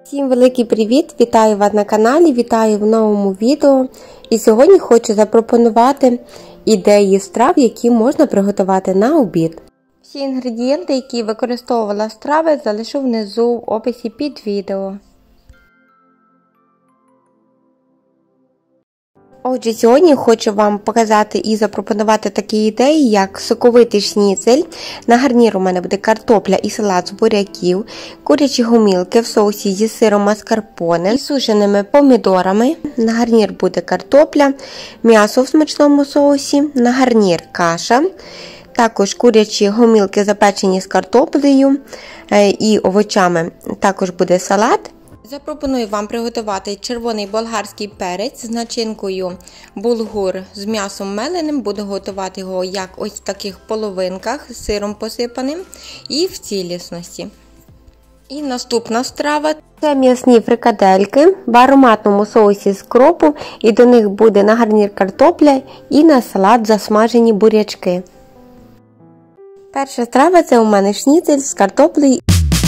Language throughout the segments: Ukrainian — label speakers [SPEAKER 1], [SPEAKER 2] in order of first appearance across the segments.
[SPEAKER 1] Всім великий привіт! Вітаю вас на каналі, вітаю в новому відео. І сьогодні хочу запропонувати ідеї страв, які можна приготувати на обід. Всі інгредієнти, які використовувала страви, залишу внизу в описі під відео. Отже, сьогодні хочу вам показати і запропонувати такі ідеї, як соковитий шніцель. На гарнір у мене буде картопля і салат з буряків, курячі гомілки в соусі зі сиром маскарпоне і сушеними помідорами. На гарнір буде картопля, м'ясо в смачному соусі, на гарнір каша. Також курячі гомілки запечені з картоплею і овочами. Також буде салат. Запропоную вам приготувати червоний болгарський перець з начинкою булгур з м'ясом меленим. Буду готувати його як ось в таких половинках з сиром посипаним і в цілісності. І наступна страва – це м'ясні фрикадельки в ароматному соусі з кропу, і до них буде на гарнір картопля і на салат засмажені бурячки. Перша страва – це у мене шніцель з картоплею.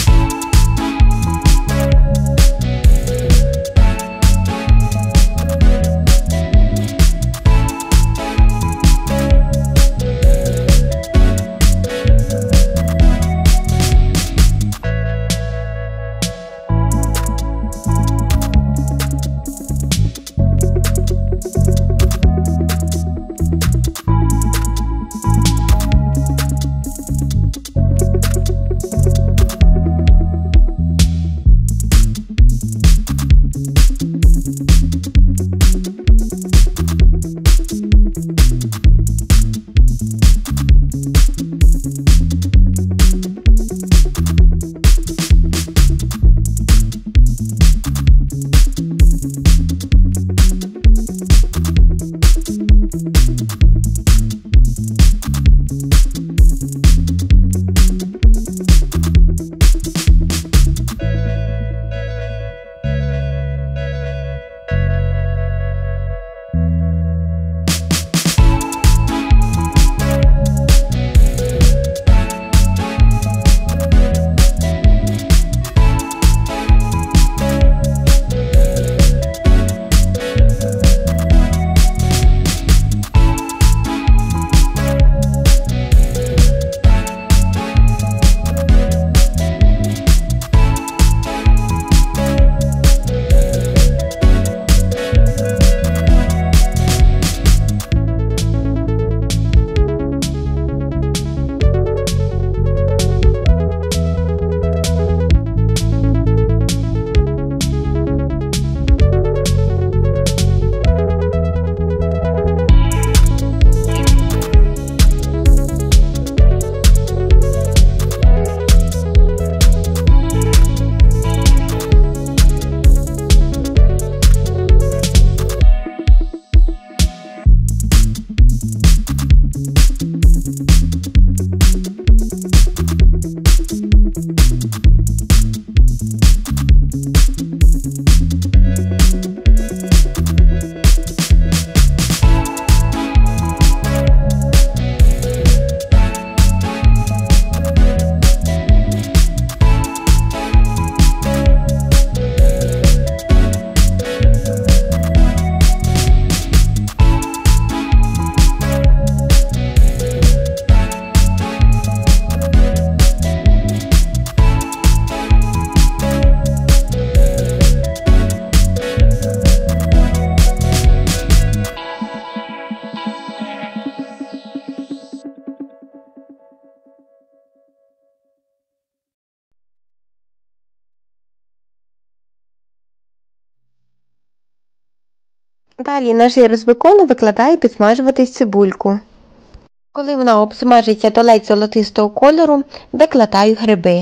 [SPEAKER 1] Далі на жир з бекону викладаю підсмажуватись цибульку. Коли вона обсмажиться до ледь золотистого кольору, викладаю гриби.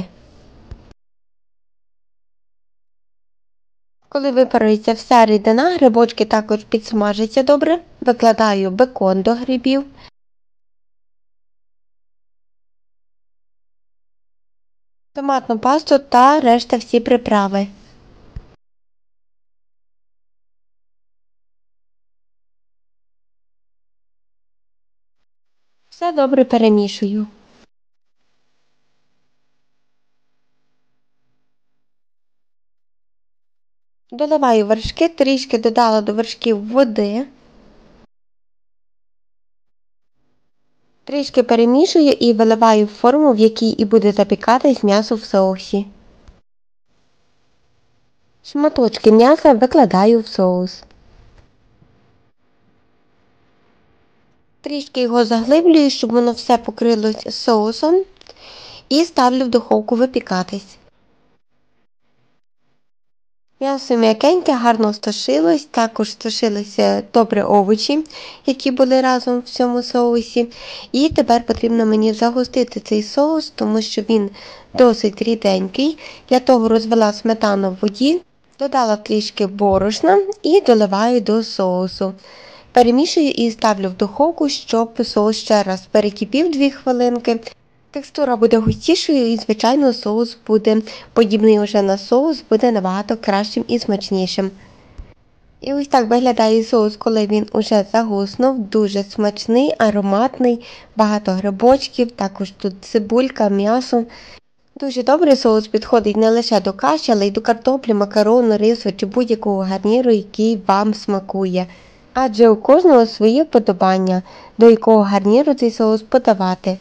[SPEAKER 1] Коли випарується вся рідина, грибочки також підсмажаться добре, викладаю бекон до грибів. Томатну пасту та решта всі приправи. Все добре перемішую. Доливаю вершки, трішки додала до вершків води. Трішки перемішую і виливаю в форму, в якій і буде запікатись м'ясо в соусі. Шматочки м'яса викладаю в соус. Трішки його заглиблюю, щоб воно все покрилось соусом. І ставлю в духовку випікатись. М'ясо м'якеньке, гарно стошилось, також стошилися добре овочі, які були разом в цьому соусі. І тепер потрібно мені загустити цей соус, тому що він досить ріденький. Для того розвела сметану в воді, додала трішки борошна і доливаю до соусу. Перемішую і ставлю в духовку, щоб соус ще раз перекипів 2 хвилинки. Текстура буде густішою і, звичайно, соус буде подібний уже на соус, буде набагато кращим і смачнішим. І ось так виглядає соус, коли він уже загуснув. Дуже смачний, ароматний, багато грибочків, також тут цибулька, м'ясо. Дуже добре соус підходить не лише до каші, але й до картоплі, макарону, рису чи будь-якого гарніру, який вам смакує. Адже у кожного свої вподобання, до якого гарніру цей соус подавати.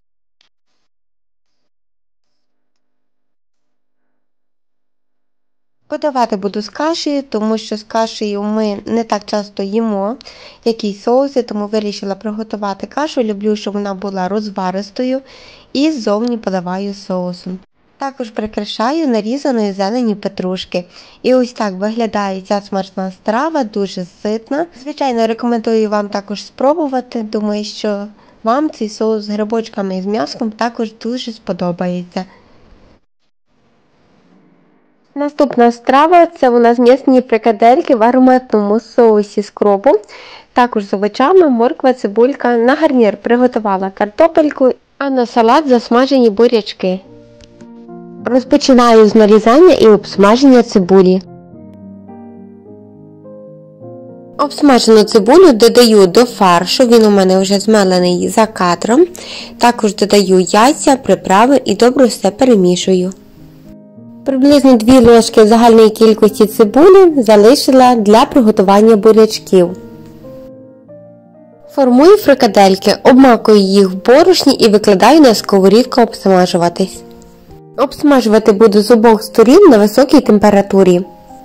[SPEAKER 1] Подавати буду з кашею, тому що з кашею ми не так часто їмо якісь соуси, тому вирішила приготувати кашу. Люблю, щоб вона була розваристою і ззовні поливаю соусом. Також прикрашаю нарізаною зеленню петрушки. І ось так виглядає ця смачна страва, дуже ситна. Звичайно, рекомендую вам також спробувати. Думаю, що вам цей соус з грибочками і з м'яском також дуже сподобається. Наступна страва – це у нас м'ясні фрикадельки в ароматному соусі з кропу, також з овочами, морква, цибулька. На гарнір приготувала картопельку, а на салат засмажені бурячки. Розпочинаю з нарізання і обсмаження цибулі. Обсмажену цибулю додаю до фаршу, він у мене вже змелений за кадром. Також додаю яйця, приправи і добре все перемішую. Приблизно 2 ложки загальної кількості цибулі залишила для приготування бурячків. Формую фрикадельки, обмакую їх в борошні і викладаю на сковорідку обсмажуватись. Обсмажувати буду з обох сторін на високій температурі.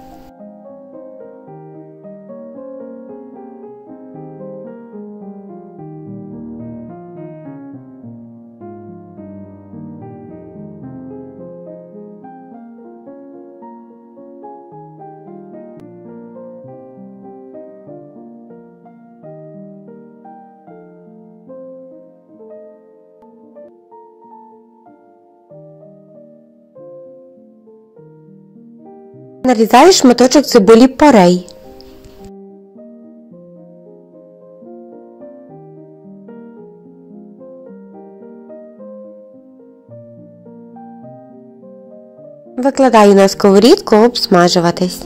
[SPEAKER 1] Нарізаю шматочок цибулі порей. Викладаю на сковорідку обсмажуватись.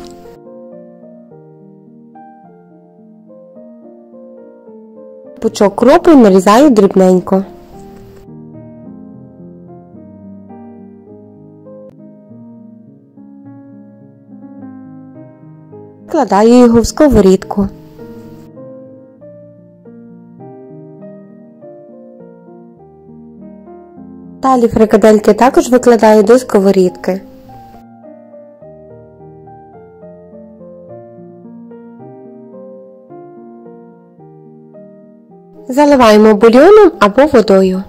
[SPEAKER 1] Пучок кропу нарізаю дрібненько. Викладаю його в сковорідку. Далі фрикадельки також викладаю до сковорідки. Заливаємо бульйоном або водою.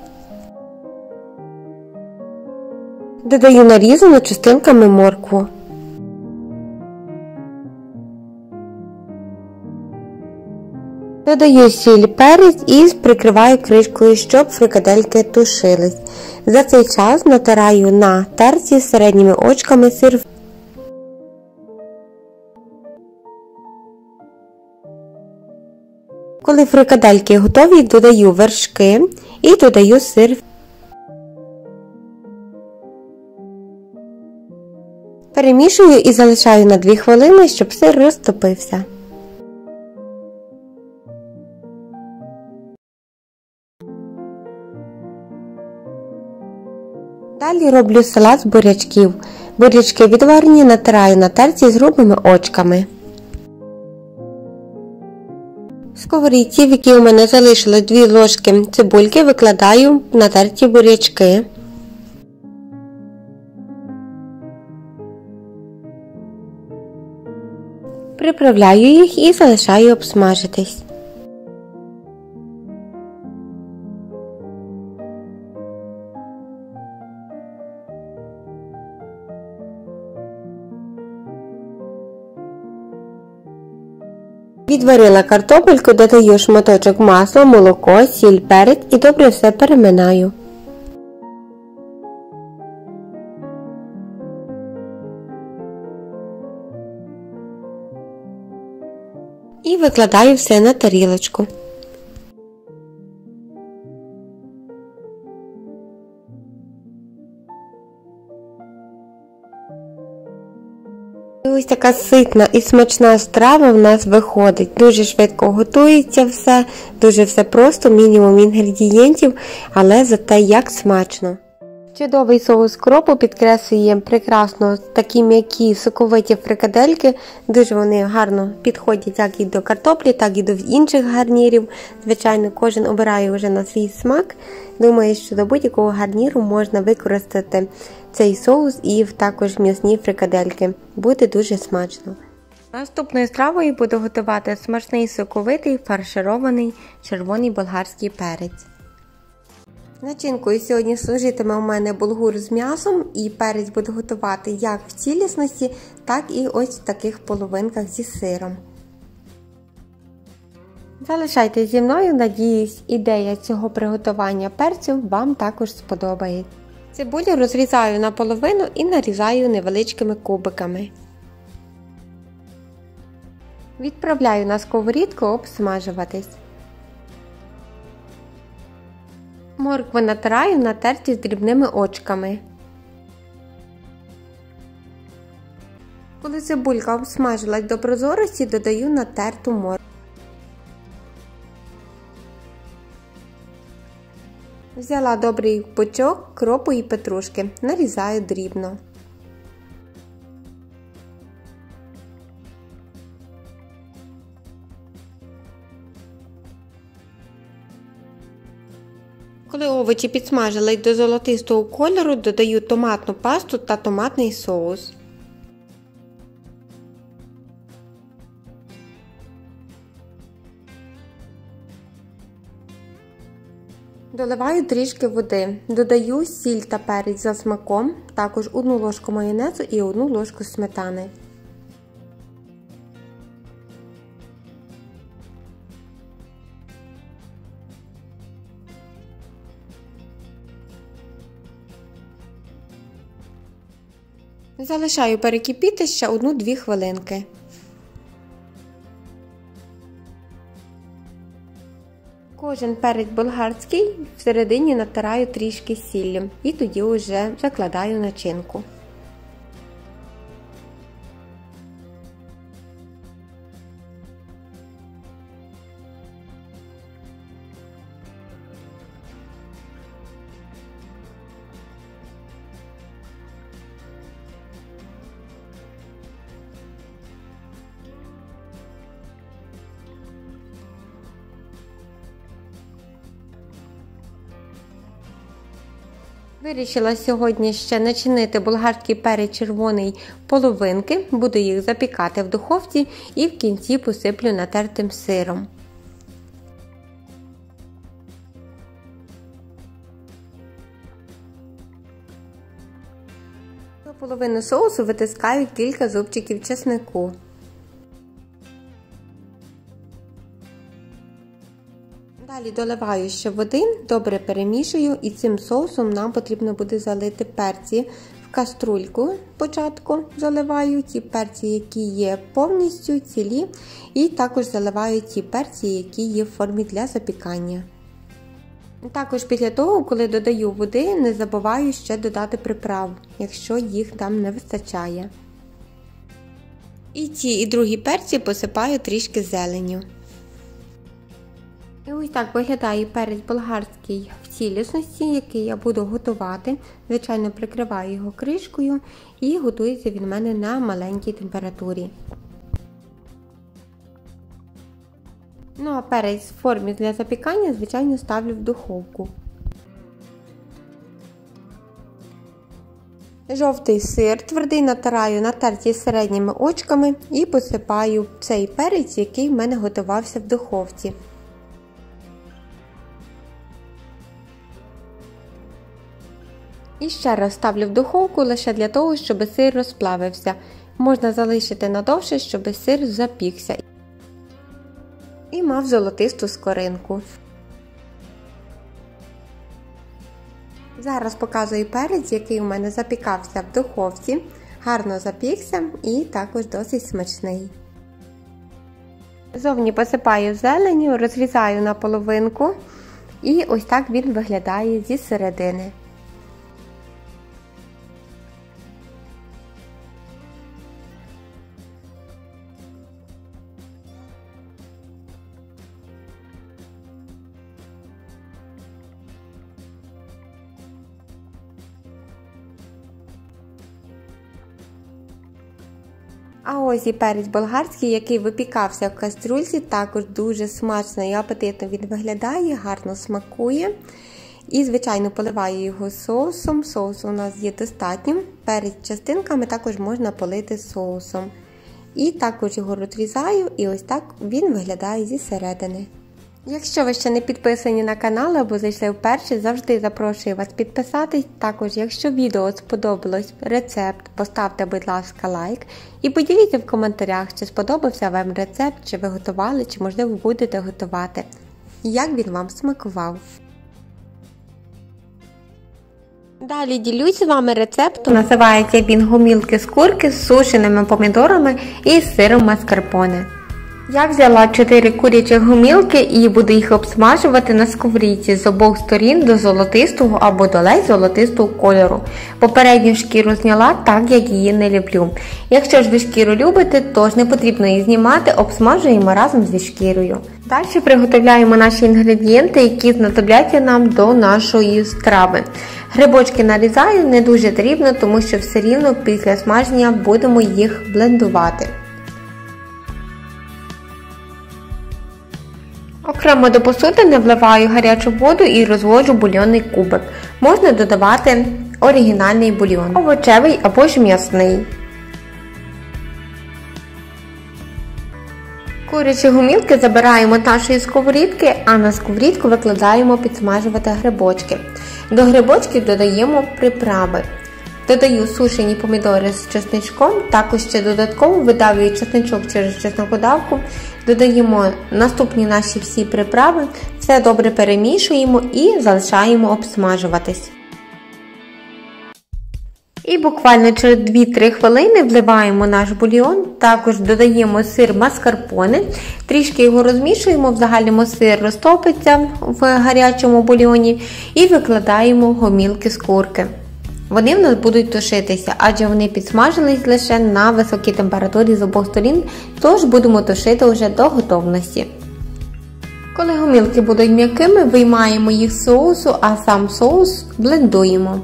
[SPEAKER 1] Додаю нарізану частинками моркву. Додаю сіль, перець і прикриваю кришкою, щоб фрикадельки тушились. За цей час натираю на терці середніми очками сир. Коли фрикадельки готові, додаю вершки і додаю сир. Перемішую і залишаю на 2 хвилини, щоб сир розтопився. Далі роблю салат з бурячків. Бурячки відварені натираю на терці з грубими очками. В сковорідці, в якій у мене залишилось 2 ложки цибульки, викладаю натерті бурячки. Приправляю їх і залишаю обсмажитись. Відварила картопельку, додаю шматочок масла, молоко, сіль, перець і добре все переминаю. І викладаю все на тарілочку. І ось така ситна і смачна страва в нас виходить. Дуже швидко готується все, дуже все просто, мінімум інгредієнтів, але зате як смачно. Чудовий соус кропу підкреслює прекрасно такі м'які соковиті фрикадельки. Дуже вони гарно підходять як і до картоплі, так і до інших гарнірів. Звичайно, кожен обирає вже на свій смак. Думаю, що до будь-якого гарніру можна використати цей соус і також м'ясні фрикадельки. Буде дуже смачно. Наступною стравою буду готувати смачний соковитий фарширований червоний болгарський перець. Начинкою сьогодні служитиме у мене булгур з м'ясом, і перець буду готувати як в цілісності, так і ось в таких половинках зі сиром. Залишайтесь зі мною, надіюсь, ідея цього приготування перцю вам також сподобається. Цибулю розрізаю на половину і нарізаю невеличкими кубиками. Відправляю на сковорідку обсмажуватись. Моркву натираю на терці з дрібними очками. Коли цибулька обсмажилась до прозорості, додаю натерту моркву. Взяла добрий пучок кропу і петрушки, нарізаю дрібно. Коли овочі підсмажились до золотистого кольору, додаю томатну пасту та томатний соус. Доливаю трішки води, додаю сіль та перець за смаком, також 1 ложку майонезу і 1 ложку сметани. Залишаю перекипіти ще 1-2 хвилинки. Кожен перець болгарський всередині натираю трішки сіллю і тоді вже закладаю начинку. Вирішила сьогодні ще начинити болгарський перець червоний половинки, буду їх запікати в духовці і в кінці посиплю натертим сиром. До половини соусу витискаю кілька зубчиків чеснику. Далі доливаю ще води, добре перемішую, і цим соусом нам потрібно буде залити перці в каструльку. Спочатку заливаю ті перці, які є повністю цілі, і також заливаю ті перці, які є в формі для запікання. Також після того, коли додаю води, не забуваю ще додати приправ, якщо їх там не вистачає. І ті, і другі перці посипаю трішки зеленню. І ось так виглядає перець болгарський в цілісності, який я буду готувати. Звичайно, прикриваю його кришкою і готується він у мене на маленькій температурі. Ну а перець в формі для запікання, звичайно, ставлю в духовку. Жовтий сир твердий натираю на терті з середніми очками і посипаю цей перець, який в мене готувався в духовці. І ще раз ставлю в духовку лише для того, щоб сир розплавився. Можна залишити надовше, щоб сир запікся і мав золотисту скоринку. Зараз показую перець, який у мене запікався в духовці. Гарно запікся і також досить смачний. Зовні посипаю зеленню, розрізаю на половинку і ось так він виглядає зі середини. А ось і перець болгарський, який випікався в каструльці, також дуже смачно і апетитно він виглядає, гарно смакує. І, звичайно, поливаю його соусом. Соусу у нас є достатньо. Перець частинками також можна полити соусом. І також його розрізаю, і ось так він виглядає зі середини. Якщо ви ще не підписані на канал або зайшли вперше, завжди запрошую вас підписатись. Також, якщо відео сподобалось рецепт, поставте, будь ласка, лайк. І поділіться в коментарях, чи сподобався вам рецепт, чи ви готували, чи можливо будете готувати. І як він вам смакував. Далі ділюсь з вами рецептом. Називається він гомілки з курки з сушеними помідорами і сиром маскарпоне. Я взяла 4 курячі гомілки і буду їх обсмажувати на сковорідці з обох сторін до золотистого або до ледь золотистого кольору. Попередню шкіру зняла, так як її не люблю. Якщо ж ви шкіру любите, то ж не потрібно її знімати, обсмажуємо разом зі шкірою. Далі приготовляємо наші інгредієнти, які знадобляться нам до нашої страви. Грибочки нарізаю не дуже дрібно, тому що все рівно після смаження будемо їх блендувати. Окремо до посудини вливаю гарячу воду і розводжу бульйонний кубик. Можна додавати оригінальний бульйон, овочевий або ж м'ясний. Курячі гомілки забираємо з нашої сковорідки, а на сковорідку викладаємо підсмажувати грибочки. До грибочків додаємо приправи. Додаю сушені помідори з чесничком, також ще додатково видавлюю чесничок через чеснокодавку. Додаємо наступні наші всі приправи, все добре перемішуємо і залишаємо обсмажуватись. І буквально через 2-3 хвилини вливаємо наш бульйон, також додаємо сир маскарпоне, трішки його розмішуємо, в загальному сир розтопиться в гарячому бульйоні і викладаємо гомілки з курки. Вони в нас будуть тушитися, адже вони підсмажились лише на високій температурі з обох сторін, тож будемо тушити вже до готовності. Коли гомілки будуть м'якими, виймаємо їх з соусу, а сам соус блендуємо.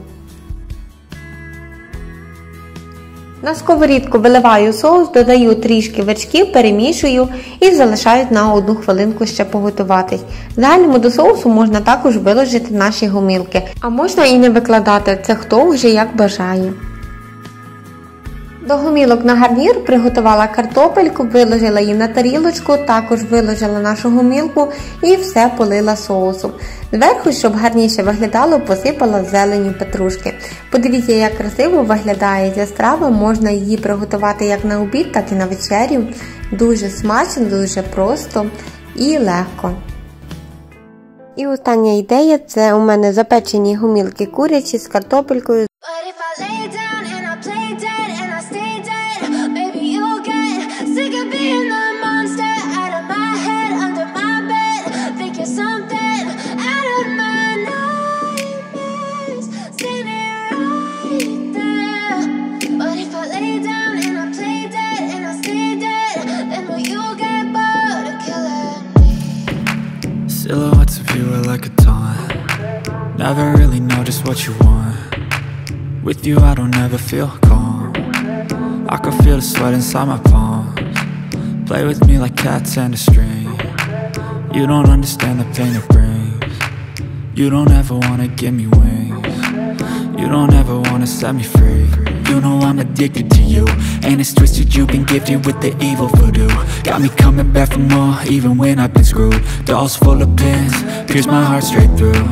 [SPEAKER 1] На сковорідку виливаю соус, додаю трішки вершків, перемішую і залишаю на 1 хвилинку ще поготуватись. В загальному до соусу можна також виложити наші гомілки, а можна і не викладати, це хто вже як бажає. До гомілок на гарнір приготувала картопельку, виложила її на тарілочку, також виложила нашу гомілку і все полила соусом. Зверху, щоб гарніше виглядало, посипала зеленню петрушки. Подивіться, як красиво виглядає ця страва, можна її приготувати як на обід, так і на вечерю. Дуже смачно, дуже просто і легко. І остання ідея – це у мене запечені гомілки курячі з картопелькою.
[SPEAKER 2] Still never really know just what you want. With you I don't ever feel calm. I can feel the sweat inside my palms. Play with me like cats and a string. You don't understand the pain it brings. You don't ever wanna give me wings. You don't ever wanna set me free. You know I'm addicted to you, and it's twisted, you've been gifted with the evil voodoo. Got me coming back for more, even when I've been screwed. Dolls full of pins, pierce my heart straight through.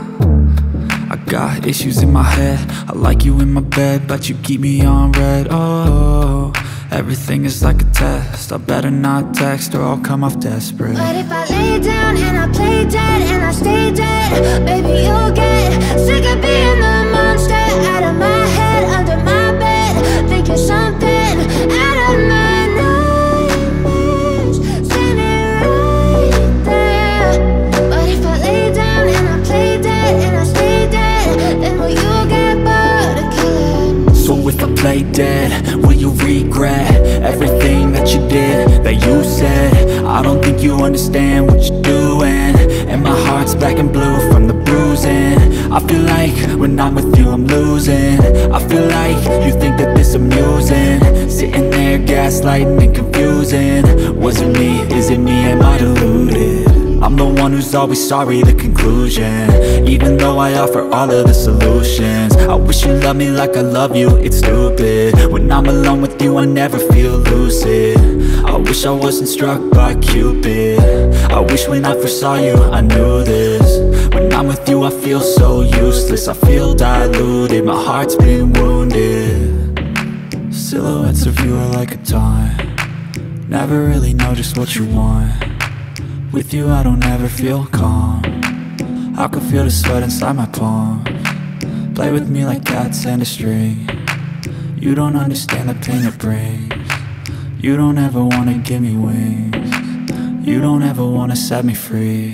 [SPEAKER 2] I got issues in my head, I like you in my bed, but you keep me on red. Oh, everything is like a test, I better not text or I'll come off desperate.
[SPEAKER 3] But if I lay down and I play dead and I stay dead, baby you'll get sick of being the monster out of my head, under my bed, thinking something out of my nightmares, standing right there. But if I lay down and I play dead and I stay dead, then will you get bored of killing me?
[SPEAKER 2] So if I play dead, will you regret everything that you did, that you said? I don't think you understand what you're doing, and my heart's black and blue from the bruising. I feel like when I'm with you I'm losing. I feel like you think that this amusing, sitting there gaslighting and confusing. Was it me? Is it me? Am I deluded? I'm the one who's always sorry, the conclusion, even though I offer all of the solutions. I wish you loved me like I love you, it's stupid. When I'm alone with you I never feel lucid. I wish I wasn't struck by Cupid. I wish when I first saw you I knew this. When I'm with you I feel so useless, I feel diluted, my heart's been wounded. Silhouettes of you are like a taunt, never really know just what you want. With you I don't ever feel calm, I can feel the sweat inside my palms. Play with me like cats and a string. You don't understand the pain it brings. You don't ever wanna give me wings. You don't ever wanna set me free.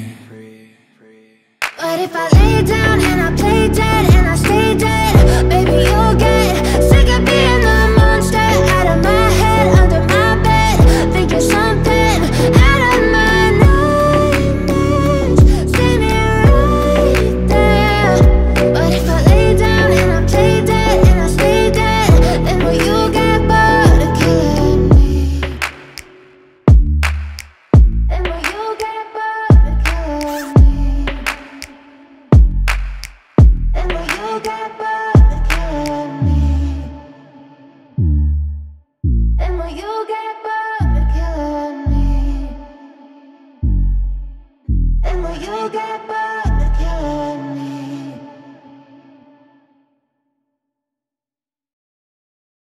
[SPEAKER 3] But if I lay down and I play dead and I stay dead, baby you'll get